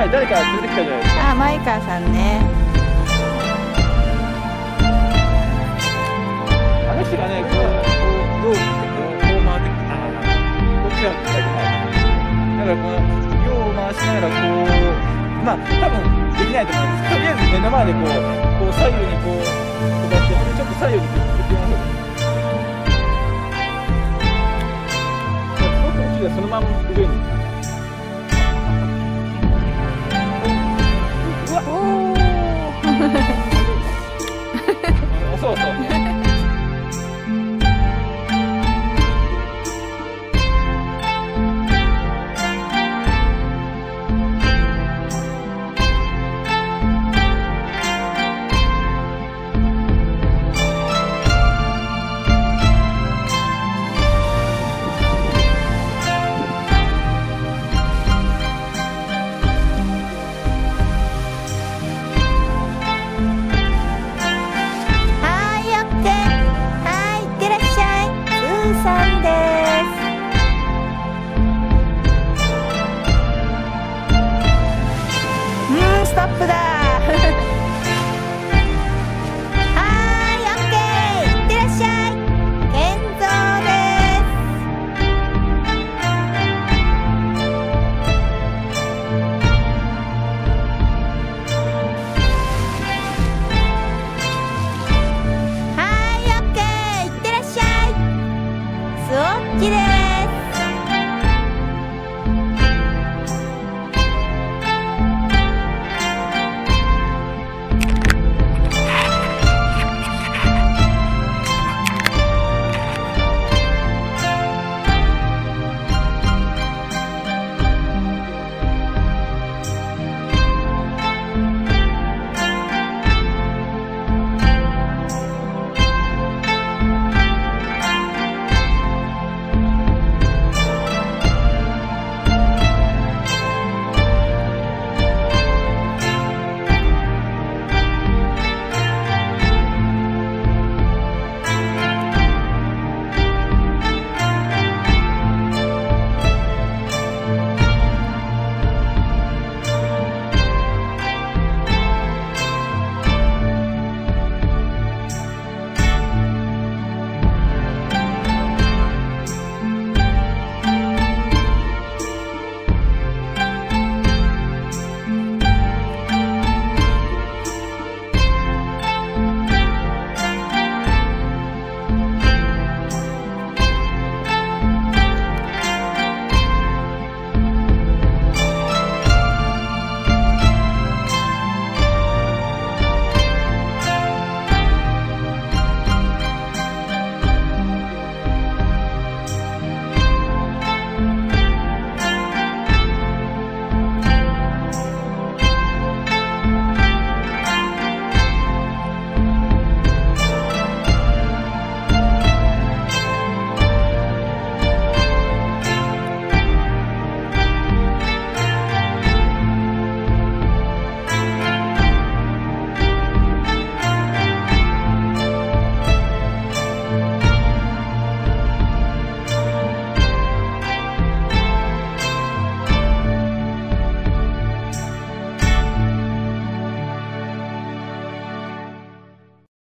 前誰か連れてきたじゃないですか。 あ、前川さんね。 あの人がね、こうロープってこう回ってきて、こっちはみたいな。だからこの両を回しながらこう、まあ多分できないと思うんですけど、とりあえず目の前でこう左右にこう飛ばして、ちょっと左右に振ってみましょう。その途中でそのまま上に。うわ。 おー。 そうそう。